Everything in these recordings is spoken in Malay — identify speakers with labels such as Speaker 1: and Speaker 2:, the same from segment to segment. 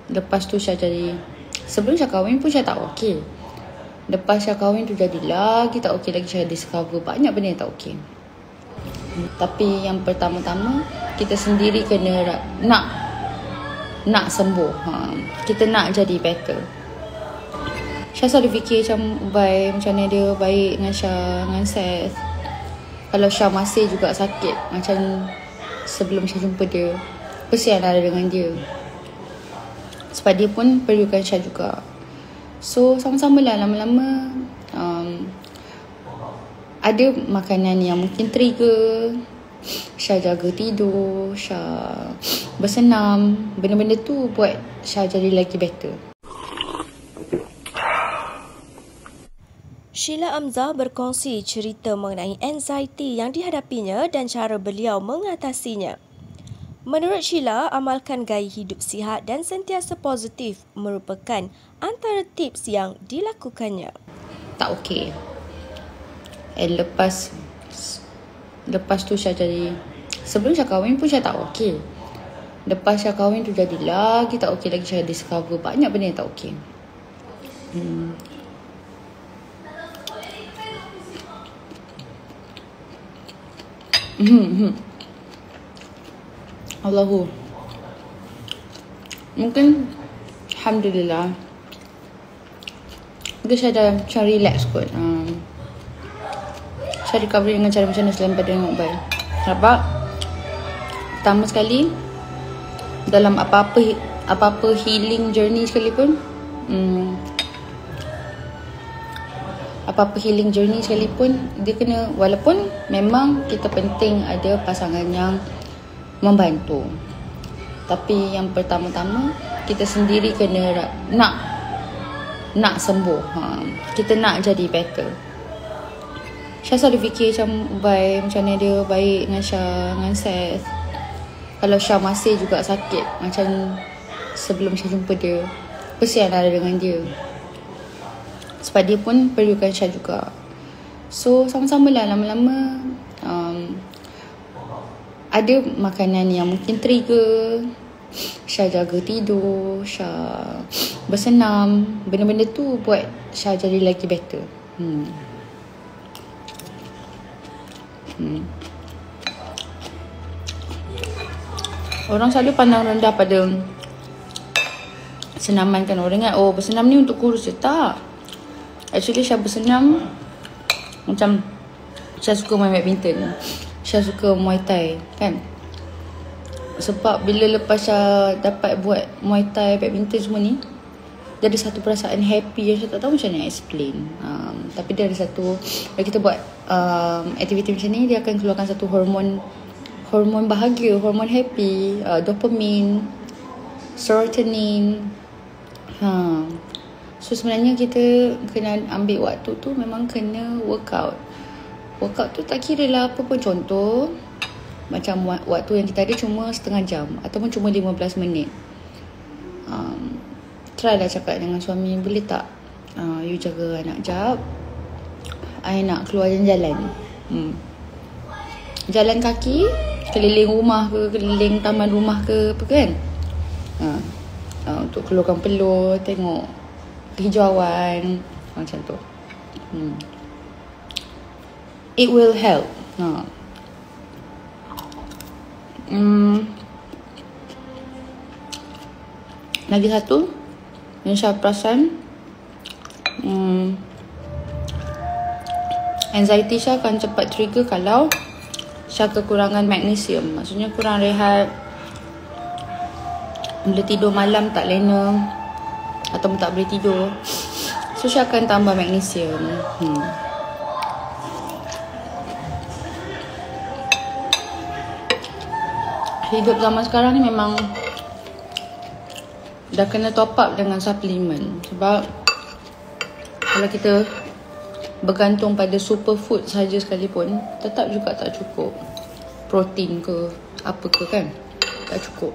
Speaker 1: Lepas tu Syah jadi, sebelum Syah kahwin pun Syah tak okey. Lepas Syah kahwin tu jadi lagi tak okey lagi. Syah discover banyak benda yang tak okey. Tapi yang pertama-tama, kita sendiri kena nak sembuh. Kita nak jadi better. Syah selalu fikir macam Ubay, macam mana dia baik dengan Syah, dengan Seth. Kalau Syah masih juga sakit macam sebelum Syah jumpa dia, kesian ada dengan dia. Sebab dia pun perlukan Syah juga. So sama-sama lah lama-lama ada makanan yang mungkin trigger Syah jaga tidur, Syah bersenam. Benda-benda tu buat Syah jadi lagi better.
Speaker 2: Sheila Amzah berkongsi cerita mengenai anxiety yang dihadapinya dan cara beliau mengatasinya. Menurut Sheila, amalkan gaya hidup sihat dan sentiasa positif merupakan antara tips yang dilakukannya.
Speaker 1: Tak okey. Lepas tu Syah jadi, sebelum Syah kahwin pun Syah tak okey. Lepas Syah kahwin tu jadi lagi tak okey lagi. Syah discover banyak benda yang tak okey. Allahu. Mungkin Alhamdulillah, mungkin Syah dah macam relax kot. Syah recovery dengan cara macam mana selain pada dengan Ubay. Sebab pertama sekali, dalam apa-apa healing journey sekalipun, dia kena, walaupun memang kita penting ada pasangan yang membantu, tapi yang pertama-tama kita sendiri kena nak sembuh. Kita nak jadi better. Syah selalu fikir macam Ubay, macam mana dia baik dengan Syah, dengan Seth. Kalau Syah masih juga sakit macam sebelum Syah jumpa dia, kesian ada dengan dia. Sebab dia pun perlukan Syah juga. So sama-sama lah lama-lama ada makanan yang mungkin trigger Syah jaga tidur, Syah bersenam. Benda-benda tu buat Syah jadi lagi better. Orang selalu pandang rendah pada senaman kan. Orang ingat, oh bersenam ni untuk kurus je. Tak. Actually Syah bersenam macam Syah suka main badminton, Syah suka Muay Thai kan. Sebab bila lepas Syah dapat buat Muay Thai, badminton semua ni, dia ada satu perasaan happy yang Syah tak tahu macam mana explain. Tapi dia ada satu, bila kita buat aktiviti macam ni, dia akan keluarkan satu hormon bahagia, hormon happy, dopamine, serotonin. So sebenarnya kita kena ambil waktu tu, memang kena workout. Workout tu tak kira lah apa pun. Contoh macam waktu yang kita ada cuma setengah jam ataupun cuma 15 minit. Try lah cakap dengan suami, boleh tak you jaga anak jap, I nak keluar jalan-jalan. Jalan kaki, keliling rumah ke, keliling taman rumah ke, apa kan. Untuk keluarkan peluh, tengok hijauan macam tu. It will help. Lagi satu yang Syah perasan, anxiety Syah akan cepat trigger kalau Syah kekurangan magnesium. Maksudnya kurang rehat, bila tidur malam tak lena ataupun tak boleh tidur. So Syah akan tambah magnesium. Hidup zaman sekarang ni memang dah kena top up dengan suplemen. Sebab kalau kita bergantung pada superfood saja sekalipun, tetap juga tak cukup. Protein ke apa ke kan, tak cukup.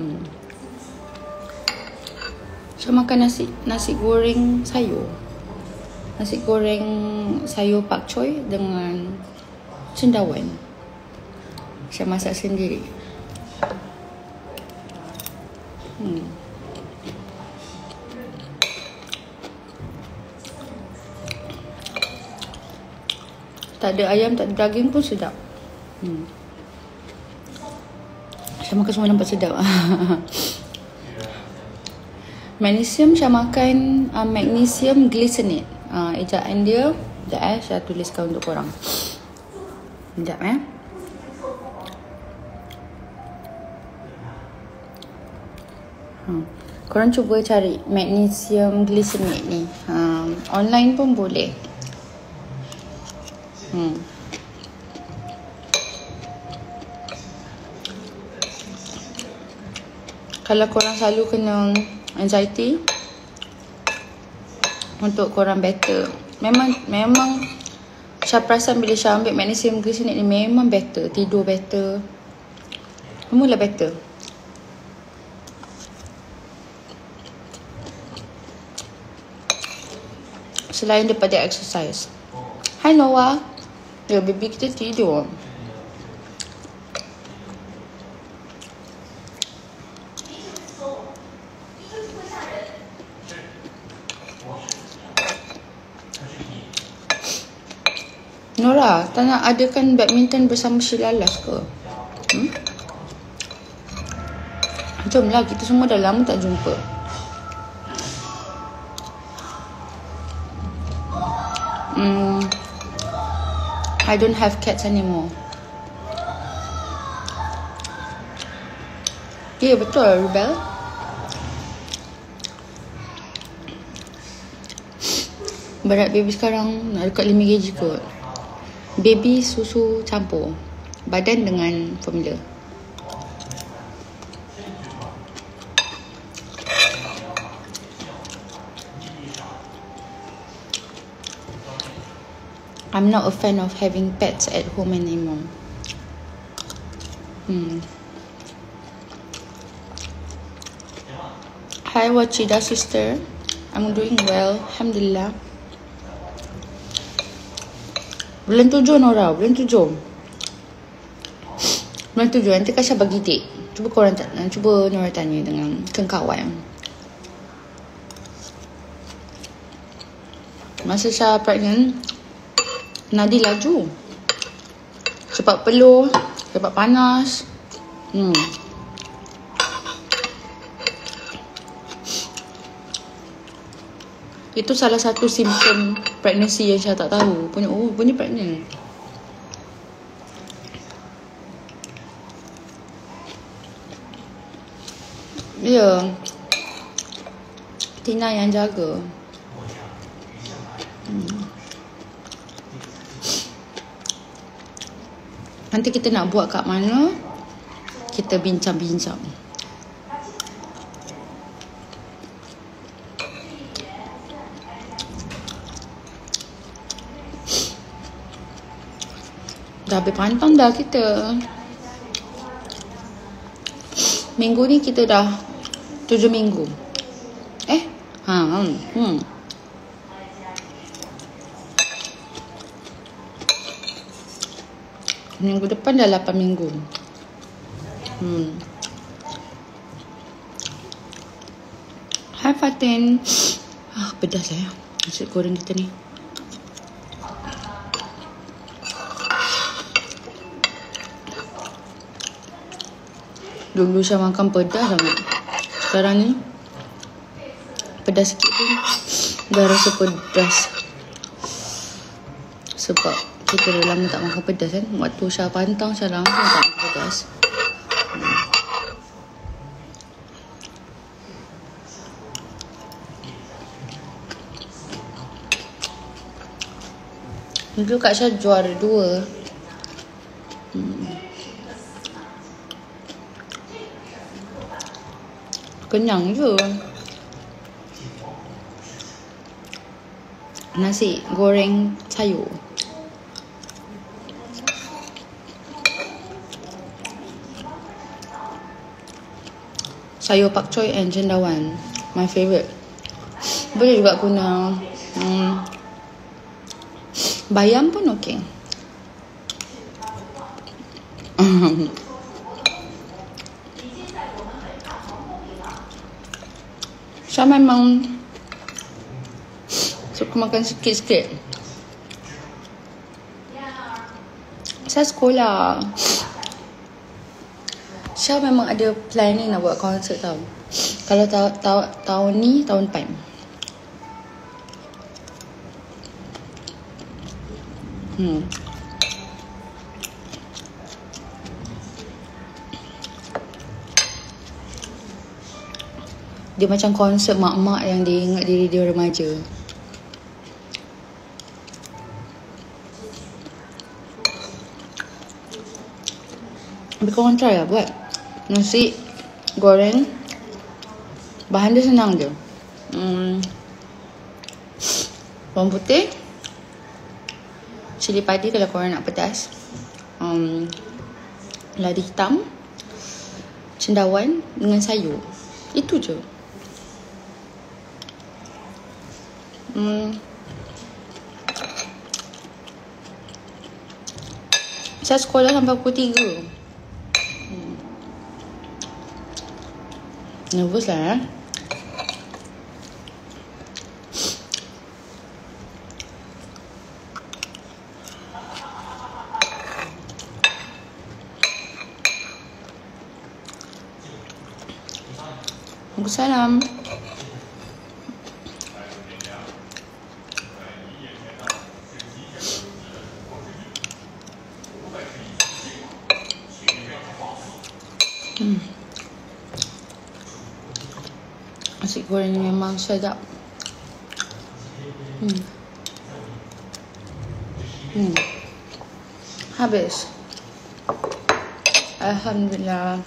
Speaker 1: So makan nasi goreng sayur. Nasi goreng sayur pak choy dengan cendawan. Saya masak sendiri. tak ada ayam, tak ada daging pun sedap. Saya makan semua nampak sedap. Magnesium saya makan magnesium glycinate. Ejaan dia sekejap saya tuliskan untuk korang. Sekejap korang cuba cari magnesium glycinate ni. Online pun boleh. Kalau korang selalu kena anxiety, untuk korang better. Memang Syah perasan bila Syah ambil magnesium glycinate ni memang better. Tidur better, semualah better. Selain daripada exercise. Hai Noah. Ya, baby kita tidur. Nora, tak nak adakan badminton bersama Syilalas ke? Jomlah, kita semua dah lama tak jumpa. I don't have cats anymore. Ya, betul Rubel. Berat baby sekarang nak dekat 5 kg kot. Baby susu campur badan dengan formula. I'm not a fan of having pets at home anymore. Hi Wachida sister. I'm doing well, alhamdulillah. Bulan 7 Nora, bulan 7. Bulan 7 nanti Kasha bagi date. Cuba Nora tanya dengan kawan. Masa Syah pregnant, nadi laju. Cepat peluh, cepat panas. Itu salah satu simptom pregnancy yang saya tak tahu. Punya pregnant. Ya. Tina yang jaga. Nanti kita nak buat kat mana, kita bincang-bincang. Dah habis pantang dah kita. Minggu ni kita dah 7 minggu. Minggu depan dah 8 minggu. Hai Fatin. Pedas saya nasi goreng kita ni. Dulu saya makan pedas sangat. Sekarang ni pedas sikit pun dah rasa pedas. Sebab kita dah lama tak makan pedas kan. Waktu Syah pantang, Syah langsung tak makan pedas. Dulu Kak Syah juara 2. Kenyang je. Nasi goreng sayur. Sayur pak choy and cendawan. My favourite. Boleh juga guna bayam pun okey. Saya memang suka makan sikit-sikit. Syah sekolah. Syah memang ada planning nak buat konsert tau. Kalau tahun ni, tahun depan. Dia macam konsert mak-mak yang dia ingat diri dia remaja. Tapi korang try lah buat nasi goreng. Bahan dia senang je. Bawang putih, cili padi kalau korang nak pedas, lada hitam, cendawan dengan sayur. Itu je. Saya sekolah sampai pukul 3. Nervous lah. Waalaikumsalam. Nasi goreng ni memang sedap. Habis. Alhamdulillah.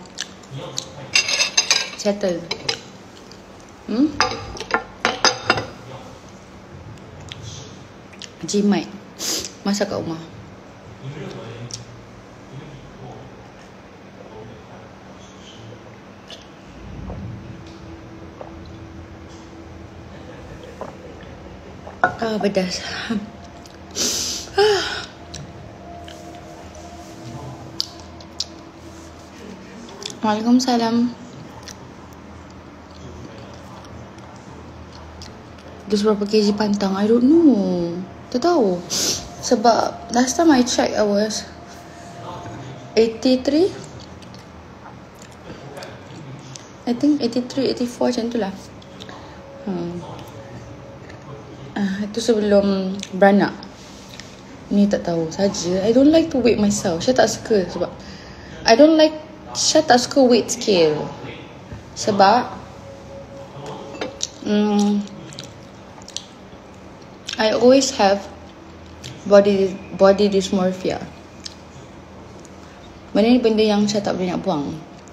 Speaker 1: Settle. Jimat. Masak kat rumah. Pedas. Waalaikumsalam. Dia berapa kg pantang? I don't know. Tak tahu. Sebab last time I check I was 83. I think 83, 84 macam tu lah. Itu sebelum beranak. Ni tak tahu saja. I don't like to weight myself. Saya tak suka sebab saya tak suka weight scale. Sebab I always have body dysmorphia. Benda ni benda yang saya tak boleh nak buang.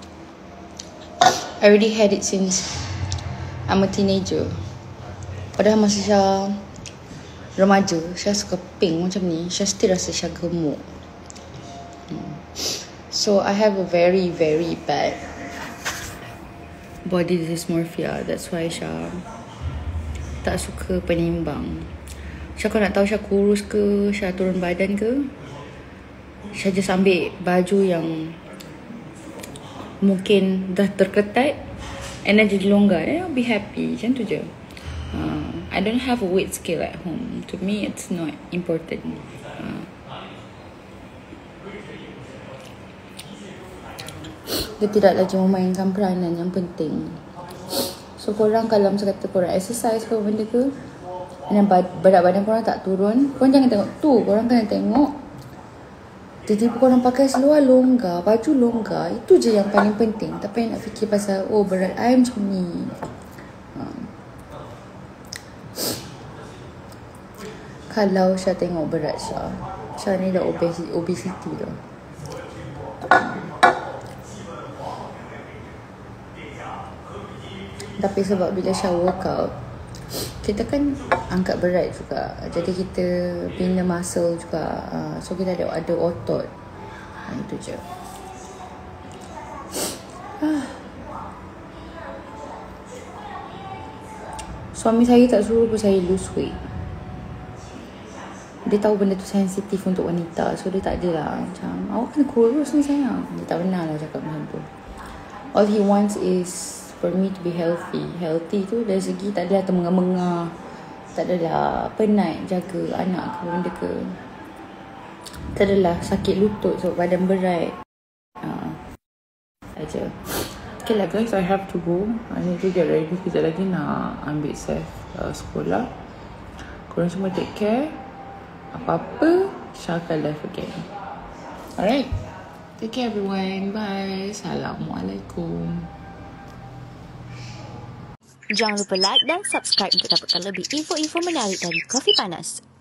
Speaker 1: I already had it since I'm a teenager. Padahal masa saya remaja, saya suka pink macam ni. Saya still rasa saya gemuk. So I have a very very bad body dysmorphia. That's why saya tak suka penimbang. Saya kalau nak tahu saya kurus ke, saya turun badan ke, saya just ambil baju yang mungkin dah terketat and then jadi longgar, then I'll be happy. Macam tu je. I don't have a weight scale at home. To me, it's not important. Dia tidak lagi memainkan peranan yang penting. So korang kalau macam kata korang exercise ke benda ke, dan berat badan korang tak turun, korang jangan tengok tu. Korang kena tengok tiba-tiba korang pakai seluar longgar, baju longgar. Itu je yang paling penting. Tak payah nak fikir pasal berat I macam ni. Kalau saya tengok berat saya ni dah obesity dah. Tapi sebab bila saya workout, kita kan angkat berat juga. Jadi kita bina muscle juga. So kita ada otot. Itu je. Suami saya tak suruh pun saya lose weight. Dia tahu benda tu sensitif untuk wanita. So dia tak ada lah macam, awak kena kurus ni sayang. Dia tak pernah lah cakap macam tu. All he wants is for me to be healthy. Healthy tu dari segi tak adalah termengah-mengah, tak adalah penat jaga anak ke benda ke. adalah sakit lutut sebab badan berat. Aja. Okay lah guys, I have to go. I need to get ready. Kejap lagi nak ambil Seth sekolah. Korang semua take care. Apa-apa, Syah akan live again. Alright. Take care everyone. Bye. Assalamualaikum.
Speaker 2: Jangan lupa like dan subscribe untuk dapatkan lebih info-info menarik dari Kopi Panas.